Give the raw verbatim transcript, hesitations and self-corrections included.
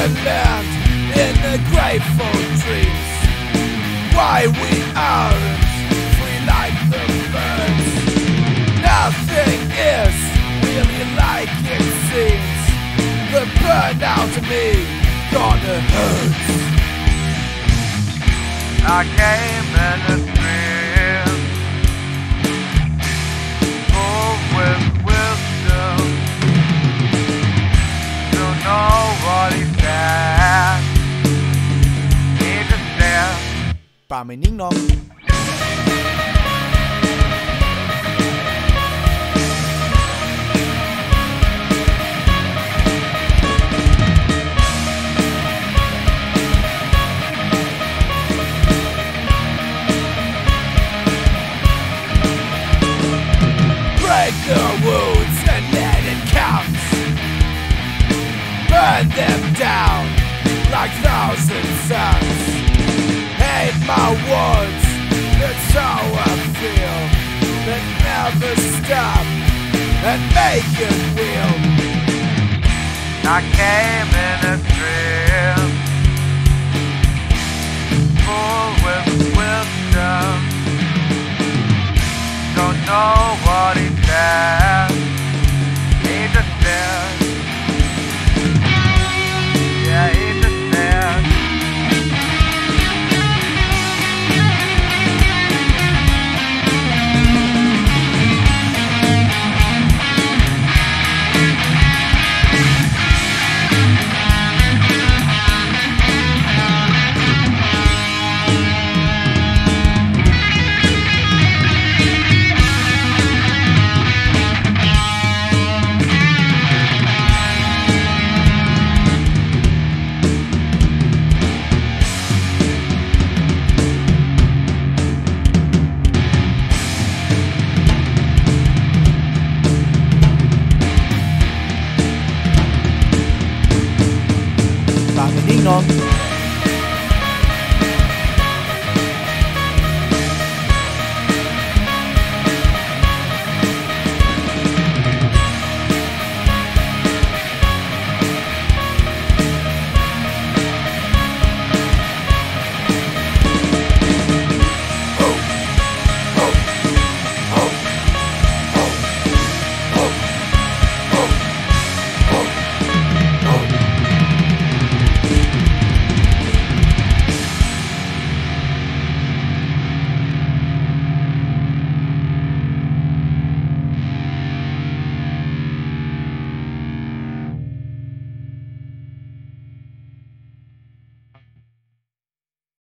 land in the grateful dreams. Why we aren't free like the birds. Nothing is really like it seems. The burnout to me gonna hurt. I came in a dream, full with wisdom, to know what he said. He just said ป่าไม่นิ่งนอง Break the wounds and let it count. Burn them down like thousand suns. Hate my words, that's how I feel. But never stop and make it real. I came in a dream, full with wisdom. Don't know